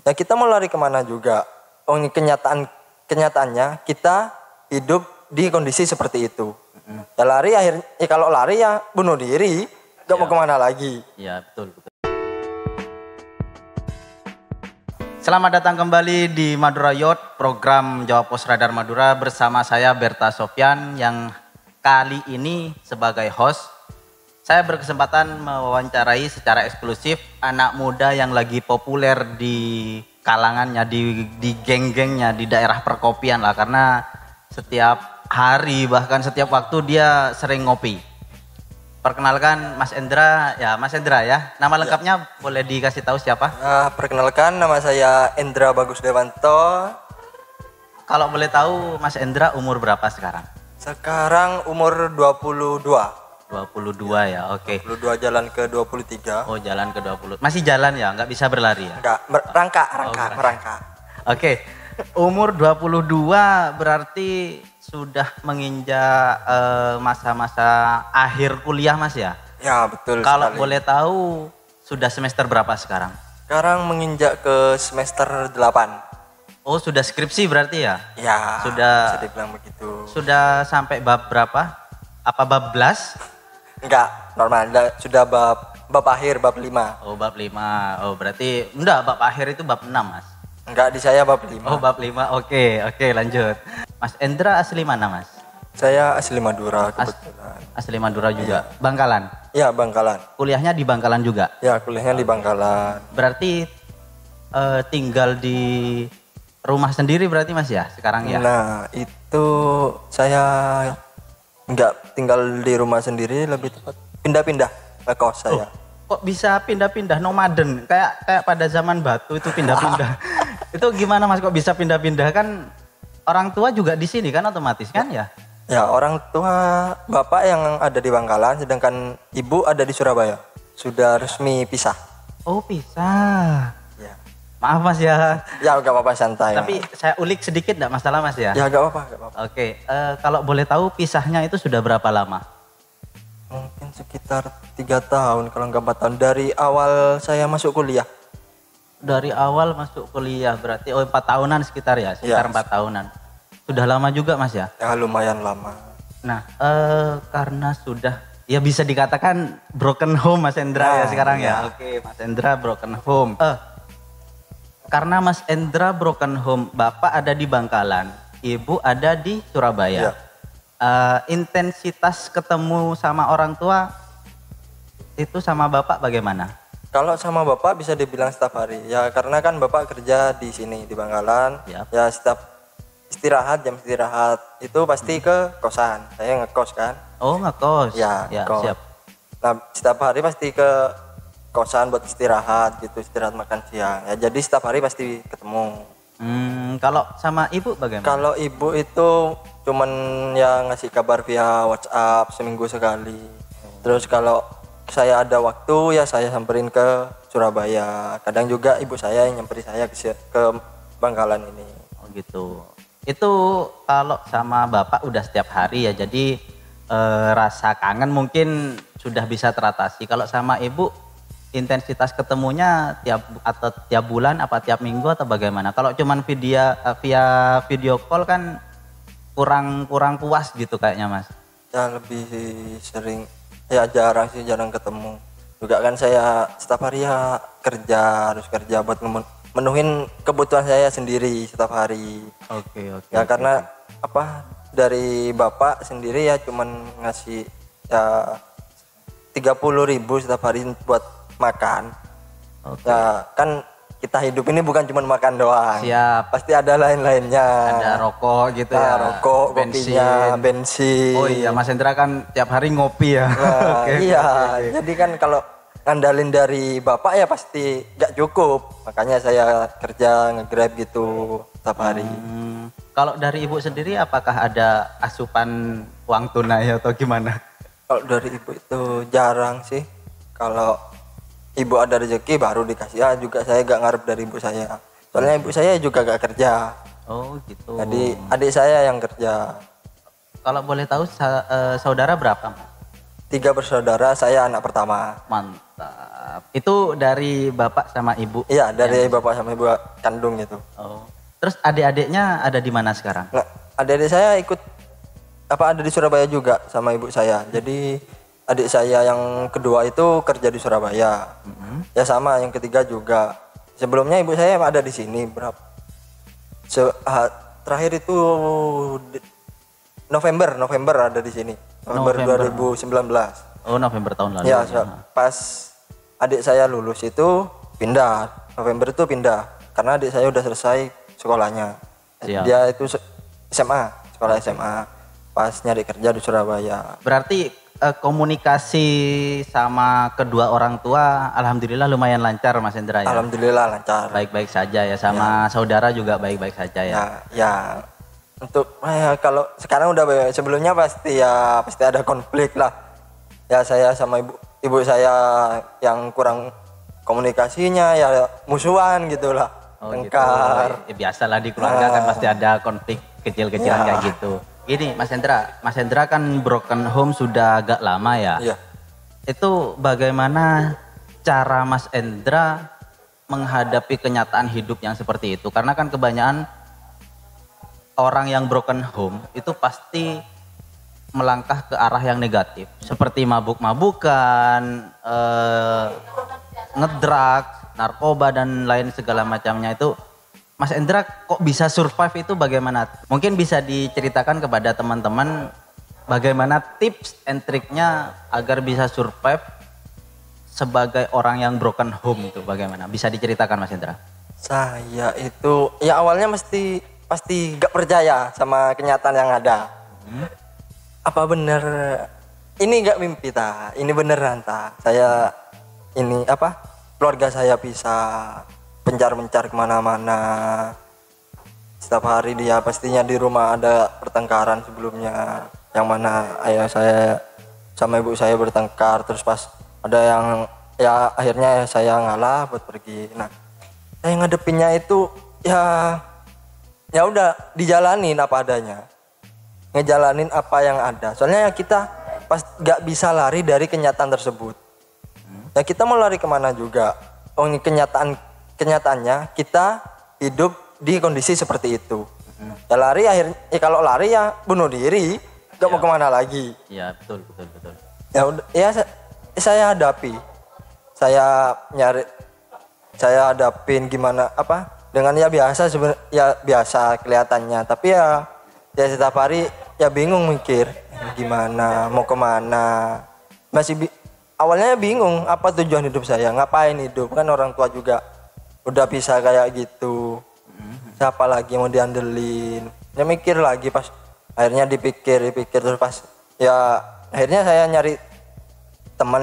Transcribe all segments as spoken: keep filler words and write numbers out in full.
Ya kita mau lari kemana juga. Oh, ini kenyataan kenyataannya kita hidup di kondisi seperti itu. Mm-hmm. Ya lari akhirnya, ya kalau lari ya bunuh diri, gak ya. Mau kemana lagi. Iya betul, betul. Selamat datang kembali di Madura Yacht, program Jawab Pos Radar Madura bersama saya Berta Sofyan yang kali ini sebagai host. Saya berkesempatan mewawancarai secara eksklusif anak muda yang lagi populer di kalangannya, di, di geng-gengnya, di daerah perkopian lah. Karena setiap hari bahkan setiap waktu dia sering ngopi. Perkenalkan Mas Endra, ya Mas Endra ya. Nama lengkapnya ya. Boleh dikasih tahu siapa? Nah, perkenalkan nama saya Endra Bagus Dewanto. Kalau boleh tahu Mas Endra umur berapa sekarang? Sekarang umur dua puluh dua. dua puluh dua ya, oke. Okay. dua puluh dua jalan ke dua puluh tiga. Oh, jalan ke dua puluh. Masih jalan ya, nggak bisa berlari ya? Enggak, rangka, rangka, oh, merangka. Oke, okay. Umur dua puluh dua berarti sudah menginjak uh, masa-masa akhir kuliah Mas ya? Ya, betul. Kalau sekali. Boleh tahu sudah semester berapa sekarang? Sekarang menginjak ke semester delapan. Oh, sudah skripsi berarti ya? Ya, sudah, bisa dibilang begitu. Sudah sampai bab berapa? Apa bab belas? Enggak, normal. Sudah bab bab akhir, bab lima. Oh, bab lima. Oh, berarti enggak, bab akhir itu bab enam, Mas. Enggak, di saya bab lima. Oh, bab lima. Oke, oke, lanjut. Mas Endra asli mana, Mas? Saya asli Madura kebetulan. As, asli Madura juga. Iya. Bangkalan? Iya, Bangkalan. Kuliahnya di Bangkalan juga? Ya, kuliahnya di Bangkalan. Berarti uh, tinggal di rumah sendiri berarti Mas ya sekarang ya? Nah, itu saya enggak tinggal di rumah sendiri, lebih tepat pindah-pindah ke kos saya. Oh, kok bisa pindah-pindah nomaden kayak kayak pada zaman Batu itu pindah-pindah. Itu gimana Mas kok bisa pindah-pindah? Kan orang tua juga di sini kan otomatis kan ya? Ya, orang tua bapak yang ada di Bangkalan sedangkan ibu ada di Surabaya. Sudah resmi pisah. Oh, pisah. Ya. Maaf Mas ya. Ya enggak apa-apa, santai. Tapi ya. Saya ulik sedikit enggak masalah Mas ya? Ya enggak apa-apa, enggak apa-apa. Oke, uh, kalau boleh tahu pisahnya itu sudah berapa lama? Mungkin sekitar tiga tahun kalau enggak empat tahun dari awal saya masuk kuliah. Dari awal masuk kuliah berarti oh empat tahunan sekitar ya, sekitar empat ya. tahunan. Sudah lama juga Mas ya? Ya lumayan lama. Nah, uh, karena sudah ya bisa dikatakan broken home Mas Endra nah, ya sekarang ya. ya. Oke, Mas Endra broken home. Uh, Karena Mas Endra broken home, Bapak ada di Bangkalan, Ibu ada di Surabaya. Ya. Uh, intensitas ketemu sama orang tua itu sama Bapak bagaimana? Kalau sama Bapak bisa dibilang setiap hari. Ya karena kan Bapak kerja di sini di Bangkalan. Ya, ya setiap istirahat, jam istirahat itu pasti hmm. ke kosan. Saya ngekos kan. Oh, ngekos. Ya, ya ngekos. Siap. Nah, setiap hari pasti ke kosan buat istirahat gitu, istirahat makan siang. Ya jadi setiap hari pasti ketemu. Hmm, kalau sama ibu bagaimana? Kalau ibu itu cuman ya ngasih kabar via WhatsApp seminggu sekali. Hmm. Terus kalau saya ada waktu ya saya samperin ke Surabaya. Kadang juga ibu saya yang nyamperin saya ke, ke Bangkalan ini. Oh gitu. Itu kalau sama bapak udah setiap hari ya, jadi eh, rasa kangen mungkin sudah bisa teratasi. Kalau sama ibu intensitas ketemunya tiap atau tiap bulan apa tiap minggu atau bagaimana? Kalau cuman video via video call kan kurang kurang puas gitu kayaknya Mas. Ya lebih sering ya jarang sih jarang ketemu. Juga kan saya setiap hari ya kerja harus kerja buat menuhin kebutuhan saya sendiri setiap hari. Oke oke. Ya oke, karena oke. apa dari bapak sendiri ya cuman ngasih ya tiga puluh ribu setiap hari buat makan. Okay. Ya kan kita hidup ini bukan cuma makan doang. Siap. Pasti ada lain-lainnya. Ada rokok gitu nah, ya. Rokok, bensin. Kopinya, bensin. Oh iya, Mas Endra kan tiap hari ngopi ya. Nah, okay, iya. Okay, okay. Jadi kan kalau ngandalin dari bapak ya pasti gak cukup. Makanya saya kerja nge-grab gitu setiap hari. Hmm, kalau dari ibu sendiri apakah ada asupan uang tunai atau gimana? Kalau dari ibu itu jarang sih. Kalau ibu ada rezeki baru dikasih. Ya juga saya gak ngarep dari ibu saya. Soalnya ibu saya juga gak kerja. Oh gitu. Jadi adik saya yang kerja. Kalau boleh tahu saudara berapa? tiga bersaudara, saya anak pertama. Mantap. Itu dari bapak sama ibu? Iya, dari bapak sama ibu kandung itu. Oh. Terus adik-adiknya ada di mana sekarang? Nah, adik-adik saya ikut apa ada di Surabaya juga sama ibu saya. Jadi adik saya yang kedua itu kerja di Surabaya. Mm-hmm. Ya sama, yang ketiga juga. Sebelumnya ibu saya ada di sini berapa? Se ha, terakhir itu November, November ada di sini. November, November dua ribu sembilan belas. Oh, November tahun lalu. Ya, pas adik saya lulus itu pindah. November itu pindah karena adik saya udah selesai sekolahnya. Siap. Dia itu S M A, sekolah S M A. Pas nyari kerja di Surabaya. Berarti eh, komunikasi sama kedua orang tua alhamdulillah lumayan lancar Mas Hendra ya. Alhamdulillah lancar. Baik-baik saja ya, sama ya. Saudara juga baik-baik saja ya. Ya, ya. Untuk eh, kalau sekarang udah baik, sebelumnya pasti ya pasti ada konflik lah. Ya saya sama ibu ibu saya yang kurang komunikasinya ya musuhan gitulah. Oh, tengkar. Gitu. Ya, biasalah di keluarga nah. kan pasti ada konflik kecil-kecilan ya. Kayak gitu. Gini Mas Hendra, Mas Hendra kan broken home sudah agak lama ya. Iya. Itu bagaimana cara Mas Hendra menghadapi kenyataan hidup yang seperti itu? Karena kan kebanyakan orang yang broken home itu pasti melangkah ke arah yang negatif. Seperti mabuk-mabukan, eh, ngedrugs, narkoba dan lain segala macamnya itu. Mas Hendra kok bisa survive itu bagaimana? Mungkin bisa diceritakan kepada teman-teman bagaimana tips and triknya agar bisa survive sebagai orang yang broken home itu bagaimana? Bisa diceritakan Mas Hendra? Saya itu ya awalnya mesti pasti gak percaya sama kenyataan yang ada. Hmm? Apa bener ini gak mimpi ta? Ini beneran ta? Saya ini apa? Keluarga saya bisa pencar-pencar kemana-mana. Setiap hari dia pastinya di rumah ada pertengkaran sebelumnya. Yang mana ayah saya sama ibu saya bertengkar. Terus pas ada yang ya akhirnya saya ngalah buat pergi. Nah saya ngadepinnya itu ya ya udah dijalanin apa adanya. Ngejalanin apa yang ada. Soalnya kita pas gak bisa lari dari kenyataan tersebut. Ya kita mau lari kemana juga. Oh ini kenyataan kenyataannya kita hidup di kondisi seperti itu. Hmm. Ya lari akhirnya ya kalau lari ya bunuh diri, gak ya. Mau kemana lagi. Iya betul betul betul. Ya udah ya saya, saya hadapi, saya nyari, saya hadapin gimana apa dengan ya biasa sebenarnya ya biasa kelihatannya, tapi ya ya setiap hari ya bingung mikir gimana mau kemana masih bi- awalnya bingung apa tujuan hidup saya, ngapain hidup kan orang tua juga udah bisa kayak gitu, siapa lagi mau diandelin, ya mikir lagi pas akhirnya dipikir dipikir terus pas ya akhirnya saya nyari teman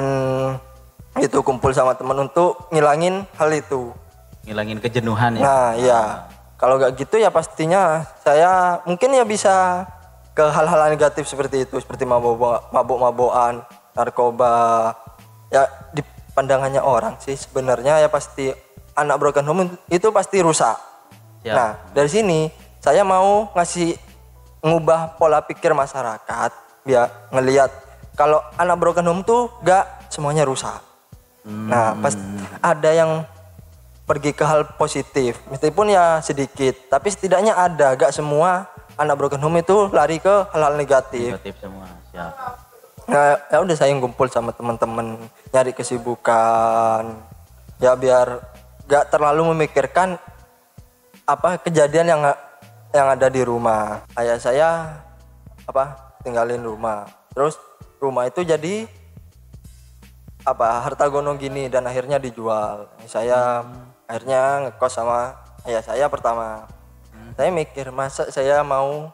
itu, kumpul sama teman untuk ngilangin hal itu, ngilangin kejenuhan ya. Nah iya kalau gak gitu ya pastinya saya mungkin ya bisa ke hal-hal negatif seperti itu, seperti mabuk mabuk-mabukan, narkoba ya di pandangannya orang sih sebenarnya ya pasti anak broken home itu pasti rusak. Siap. Nah dari sini saya mau ngasih ngubah pola pikir masyarakat biar ngelihat kalau anak broken home tuh gak semuanya rusak. Hmm. Nah pas ada yang pergi ke hal positif meskipun ya sedikit, tapi setidaknya ada, gak semua anak broken home itu lari ke hal-hal negatif. Negatif semua. Siap. Nah ya udah saya ngumpul sama teman-teman nyari kesibukan ya biar gak terlalu memikirkan apa kejadian yang yang ada di rumah. Ayah saya apa tinggalin rumah, terus rumah itu jadi apa harta gono gini dan akhirnya dijual. Saya hmm. akhirnya ngekos sama ayah saya pertama. Hmm. Saya mikir masa saya mau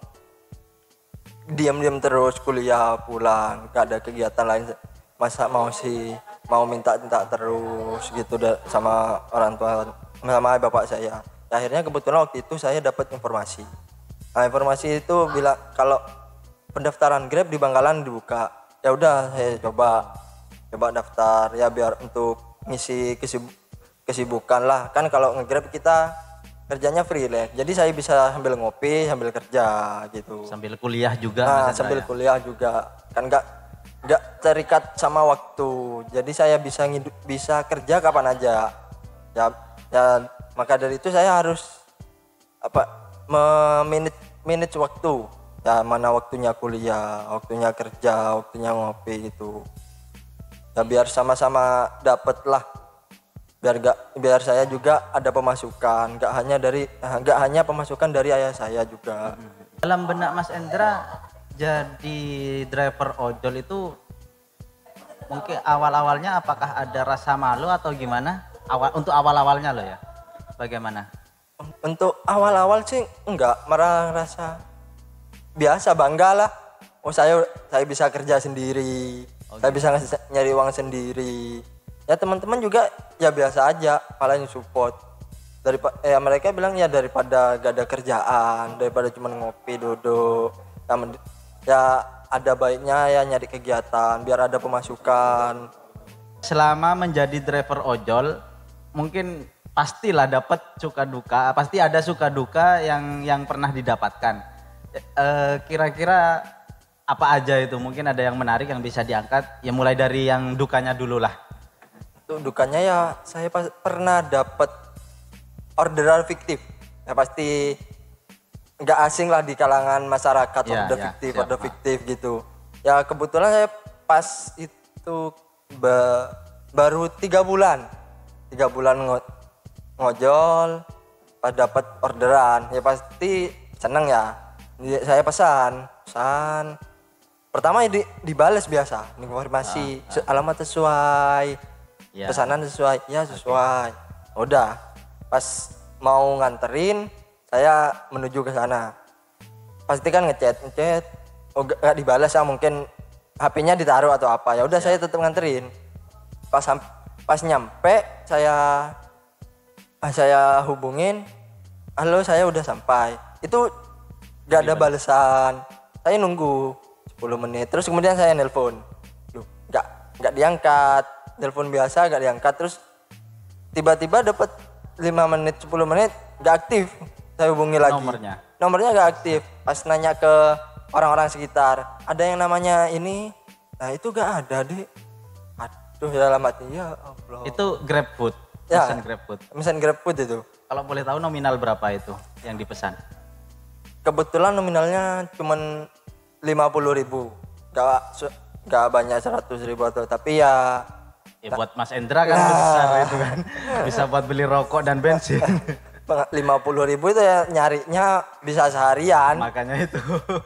diam-diam terus kuliah pulang gak ada kegiatan lain, masa mau sih mau minta-minta terus gitu sama orang tua sama bapak saya. Ya, akhirnya kebetulan waktu itu saya dapat informasi. Nah, informasi itu bilang kalau pendaftaran Grab di Bangkalan dibuka. Ya udah saya coba coba daftar ya biar untuk ngisi kesib- kesibukan lah. Kan kalau nge-Grab kita kerjanya freelance. Jadi saya bisa sambil ngopi, sambil kerja gitu. Sambil kuliah juga. Nah, sambil ya? kuliah juga. Kan enggak nggak terikat sama waktu. Jadi saya bisa ngidup, bisa kerja kapan aja. Ya, ya maka dari itu saya harus apa meminit minit waktu. Ya mana waktunya kuliah, waktunya kerja, waktunya ngopi gitu. Ya biar sama-sama dapet lah. Biar gak, biar saya juga ada pemasukan, nggak hanya dari nggak hanya pemasukan dari ayah saya juga. Dalam benak Mas Endra jadi driver ojol itu mungkin awal-awalnya apakah ada rasa malu atau gimana? Awal untuk awal-awalnya loh ya. Bagaimana? Untuk awal-awal sih enggak, malah rasa biasa, bangga lah. Oh saya saya bisa kerja sendiri, okay. Saya bisa ngasih, nyari uang sendiri. Ya teman-teman juga ya biasa aja, malah yang support. Dari eh, mereka bilang ya daripada gak ada kerjaan, daripada cuma ngopi duduk, ya, ya ada baiknya ya nyari kegiatan biar ada pemasukan. Selama menjadi driver ojol, mungkin pastilah dapat suka duka, pasti ada suka duka yang yang pernah didapatkan. E, kira-kira apa aja itu? Mungkin ada yang menarik yang bisa diangkat. Ya mulai dari yang dukanya dulu lah. Itu dukanya ya saya pas, pernah dapat orderan fiktif. Ya pasti nggak asing lah di kalangan masyarakat ya, order ya, fiktif, siap, order fiktif gitu. Ya kebetulan saya pas itu ba, baru tiga bulan, tiga bulan ngo, ngojol, pas dapat orderan, ya pasti seneng ya. Saya pesan, pesan. Pertama di, dibales biasa, informasi, ah, ah. alamat sesuai, ya. Pesanan sesuai, ya sesuai. Okay. Udah, pas mau nganterin, saya menuju ke sana. Pasti kan ngechat, ngechat, oh gak dibales ya, mungkin H P-nya ditaruh atau apa. Ya udah, saya tetap nganterin. Pas pas nyampe, saya saya hubungin, halo saya udah sampai. Itu gak ada balasan. Saya nunggu sepuluh menit. Terus kemudian saya nelpon. Loh, gak gak diangkat. Telepon biasa gak diangkat. Terus tiba-tiba dapat lima menit, sepuluh menit gak aktif. Saya hubungi lagi. Nomornya. Nomornya gak aktif. Pas nanya ke orang-orang sekitar, ada yang namanya ini. Nah, itu gak ada, Dek. Aduh, ya dalam hati, ya Allah. Itu GrabFood. Ya, pesan GrabFood. Pesan GrabFood itu. Kalau boleh tahu nominal berapa itu yang dipesan? Kebetulan nominalnya cuman lima puluh ribu, gak, gak banyak seratus ribu atau, tapi ya ya buat Mas Endra kan nah, besar itu kan, bisa buat beli rokok dan bensin. lima puluh ribu itu ya nyarinya bisa seharian. Makanya itu.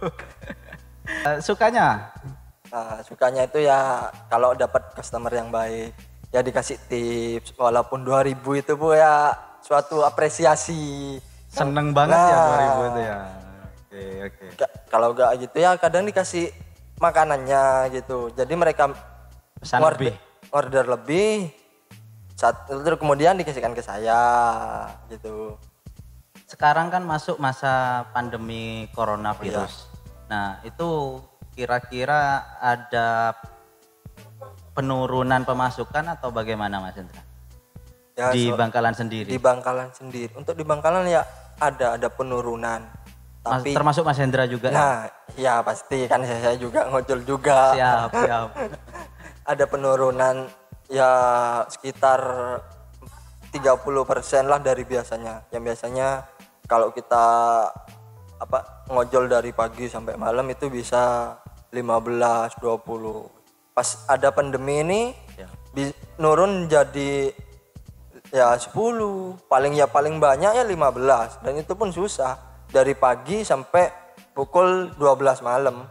Sukanya? Nah, sukanya itu ya kalau dapat customer yang baik, ya dikasih tips, walaupun dua ribu itu Bu ya suatu apresiasi. Seneng banget nah, ya dua ribu itu ya. Oke, oke. Kalau gak gitu ya kadang dikasih makanannya gitu. Jadi mereka pesan order, lebih. order lebih. Satu terus kemudian dikasihkan ke saya gitu. Sekarang kan masuk masa pandemi coronavirus. Oh, iya. Nah, itu kira-kira ada penurunan pemasukan atau bagaimana Mas Endra? Ya, di so, Bangkalan sendiri. Di Bangkalan sendiri. Untuk di Bangkalan ya ada ada penurunan. Tapi Mas, termasuk Mas Hendra juga? Nah, ya, ya pasti kan saya juga ngojol juga. Siap, siap. Ada penurunan ya sekitar tiga puluh persen lah dari biasanya. Yang biasanya kalau kita apa ngojol dari pagi sampai malam itu bisa lima belas dua puluh. Pas ada pandemi ini ya. bi, nurun jadi ya sepuluh. Paling ya paling banyak ya lima belas dan itu pun susah. Dari pagi sampai pukul dua belas malam.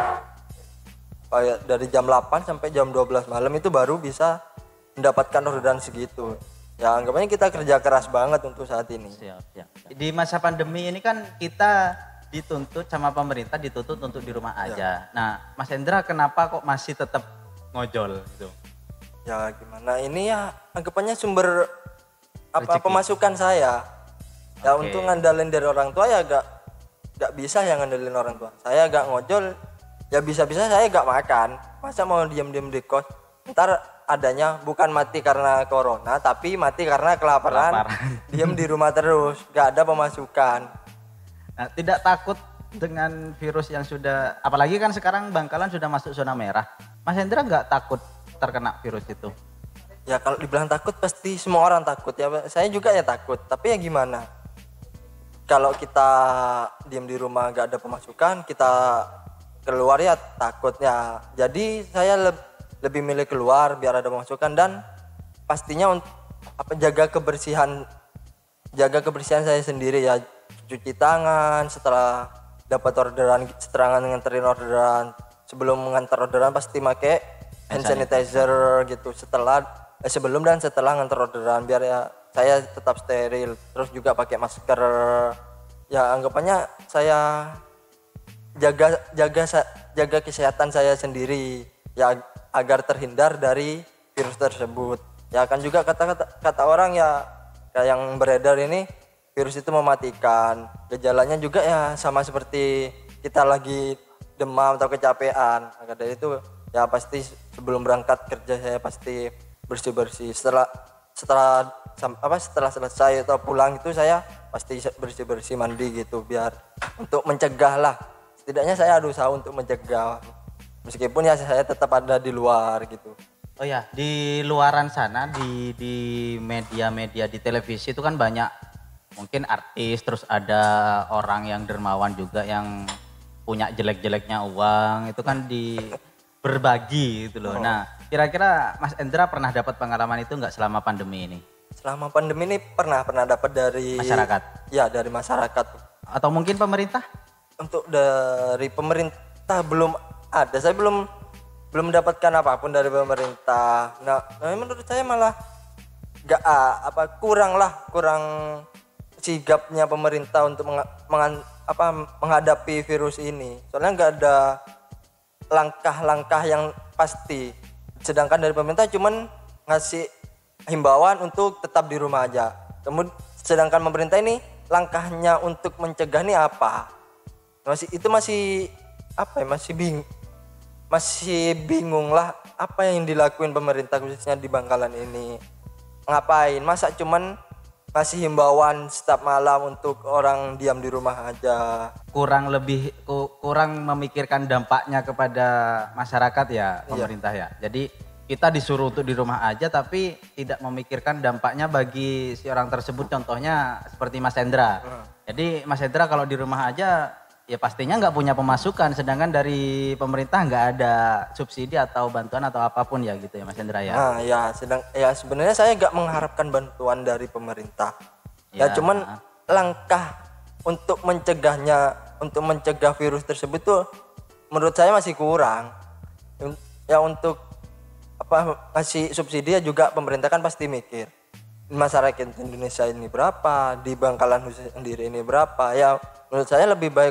Kayak dari jam delapan sampai jam dua belas malam itu baru bisa mendapatkan orderan segitu. Ya anggapnya kita kerja keras banget untuk saat ini. Siap, siap. Di masa pandemi ini kan kita dituntut sama pemerintah, dituntut untuk di rumah aja. Ya. Nah, Mas Endra kenapa kok masih tetap ngojol gitu? Ya gimana, ini ya anggapannya sumber apa rezeki. Pemasukan saya. Ya okay. Untuk ngandalin dari orang tua ya gak, gak bisa ya ngandelin orang tua. Saya gak ngojol, ya bisa-bisa saya gak makan. Masa mau diam-diam di kos? Ntar adanya bukan mati karena corona, tapi mati karena kelaparan. kelaparan. Diam di rumah terus, gak ada pemasukan. Nah, tidak takut dengan virus yang sudah, apalagi kan sekarang Bangkalan sudah masuk zona merah. Mas Hendra nggak takut terkena virus itu? Ya kalau dibilang takut pasti semua orang takut ya. Saya juga ya takut. Tapi ya gimana? Kalau kita diam di rumah nggak ada pemasukan, kita keluar ya takutnya. Jadi saya le- lebih milih keluar biar ada pemasukan dan pastinya untuk apa jaga kebersihan, jaga kebersihan saya sendiri ya. Cuci tangan setelah dapat orderan, setelah nganterin orderan. Sebelum mengantar orderan pasti pakai hand sanitizer gitu. Setelah eh, sebelum dan setelah ngantar orderan biar ya saya tetap steril. Terus juga pakai masker. Ya anggapannya saya jaga jaga jaga kesehatan saya sendiri ya agar terhindar dari virus tersebut. Ya kan juga kata-kata kata orang ya kayak yang beredar ini virus itu mematikan. Gejalanya juga ya sama seperti kita lagi demam atau kecapean. Maka dari itu ya pasti sebelum berangkat kerja saya pasti bersih-bersih. Setelah setelah apa setelah selesai atau pulang itu saya pasti bersih-bersih mandi gitu biar untuk mencegah lah. Setidaknya saya ada usaha untuk mencegah. Meskipun ya saya tetap ada di luar gitu. Oh ya, di luaran sana di di media-media di televisi itu kan banyak mungkin artis, terus ada orang yang dermawan juga yang punya jelek-jeleknya uang, itu kan di berbagi gitu loh. Oh. Nah, kira-kira Mas Hendra pernah dapat pengalaman itu nggak selama pandemi ini? Selama pandemi ini pernah pernah dapat dari masyarakat. Ya, dari masyarakat. Atau mungkin pemerintah? Untuk dari pemerintah belum ada, saya belum belum mendapatkan apapun dari pemerintah. Nah, nah menurut saya malah nggak ah, apa kurang lah kurang sigapnya pemerintah untuk meng, meng, apa, menghadapi virus ini. Soalnya nggak ada langkah-langkah yang pasti. Sedangkan dari pemerintah cuman ngasih himbauan untuk tetap di rumah aja. Kemudian sedangkan pemerintah ini langkahnya untuk mencegah ini apa? Masih itu masih apa ya masih bing masih bingung lah apa yang dilakuin pemerintah khususnya di Bangkalan ini. Ngapain? Masa cuman ngasih himbauan setiap malam untuk orang diam di rumah aja. Kurang lebih kurang memikirkan dampaknya kepada masyarakat ya pemerintah iya. ya. Jadi kita disuruh untuk di rumah aja tapi tidak memikirkan dampaknya bagi si orang tersebut, contohnya seperti Mas Hendra. Hmm. Jadi Mas Hendra kalau di rumah aja ya pastinya nggak punya pemasukan, sedangkan dari pemerintah nggak ada subsidi atau bantuan atau apapun ya gitu ya Mas Hendra ya. Nah ya sedang ya sebenarnya saya nggak mengharapkan bantuan dari pemerintah. Ya, ya cuman langkah untuk mencegahnya, untuk mencegah virus tersebut tuh menurut saya masih kurang. Ya untuk apa ngasih subsidi ya juga pemerintah kan pasti mikir masyarakat Indonesia ini berapa, di Bangkalan sendiri ini berapa. Ya menurut saya lebih baik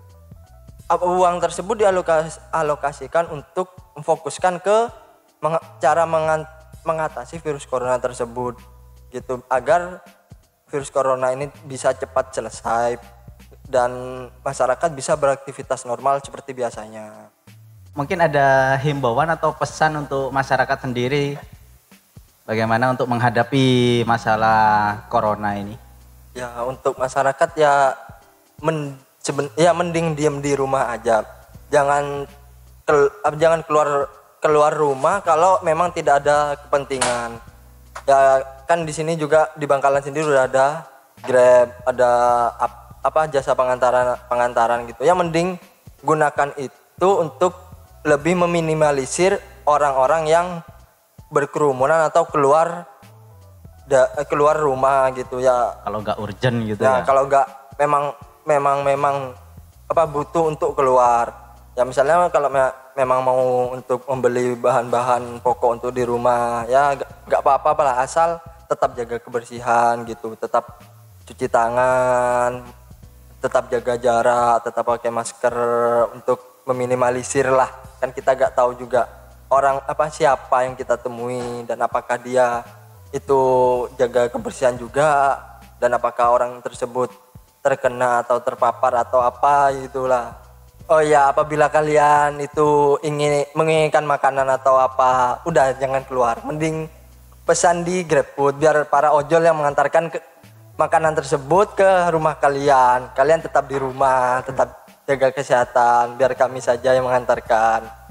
uang tersebut dialokasikan untuk memfokuskan ke meng- cara mengan- mengatasi virus corona tersebut gitu agar virus corona ini bisa cepat selesai dan masyarakat bisa beraktivitas normal seperti biasanya. Mungkin ada himbauan atau pesan untuk masyarakat sendiri bagaimana untuk menghadapi masalah corona ini? Ya untuk masyarakat ya men, seben, ya mending diam di rumah aja. Jangan kel, jangan keluar keluar rumah kalau memang tidak ada kepentingan. Ya kan di sini juga di Bangkalan sendiri udah ada Grab, ada ap, apa jasa pengantaran pengantaran gitu. Ya mending gunakan itu untuk lebih meminimalisir orang-orang yang berkerumunan atau keluar da, keluar rumah gitu ya. Kalau nggak urgent gitu nah, ya. Kalau nggak memang memang memang apa butuh untuk keluar. Ya misalnya kalau me, memang mau untuk membeli bahan-bahan pokok untuk di rumah ya nggak apa-apa lah asal tetap jaga kebersihan gitu, tetap cuci tangan, tetap jaga jarak, tetap pakai masker untuk meminimalisir lah. Kan kita nggak tahu juga orang apa siapa yang kita temui dan apakah dia itu jaga kebersihan juga dan apakah orang tersebut terkena atau terpapar atau apa itulah. Oh ya, apabila kalian itu ingin menginginkan makanan atau apa, udah jangan keluar. Mending pesan di GrabFood biar para ojol yang mengantarkan ke makanan tersebut ke rumah kalian. Kalian tetap di rumah, tetap jaga kesehatan biar kami saja yang mengantarkan.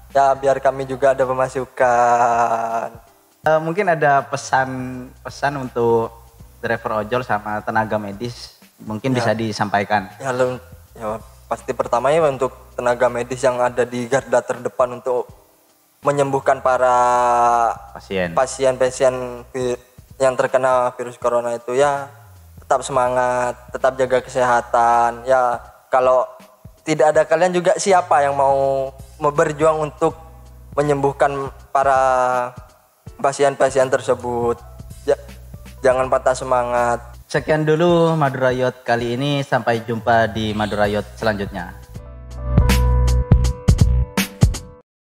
Ya biar kami juga ada pemasukan. Eh, mungkin ada pesan-pesan untuk driver ojol sama tenaga medis, mungkin Ya. bisa disampaikan. Ya, lu- ya pasti pertamanya untuk tenaga medis yang ada di garda terdepan untuk menyembuhkan para Pasien. pasien-pasien vi- yang terkena virus corona itu ya tetap semangat, tetap jaga kesehatan. Ya kalau tidak ada kalian juga siapa yang mau mau berjuang untuk menyembuhkan para pasien-pasien tersebut. Ja- jangan patah semangat. Sekian dulu Madura Yacht kali ini, sampai jumpa di Madura Yacht selanjutnya.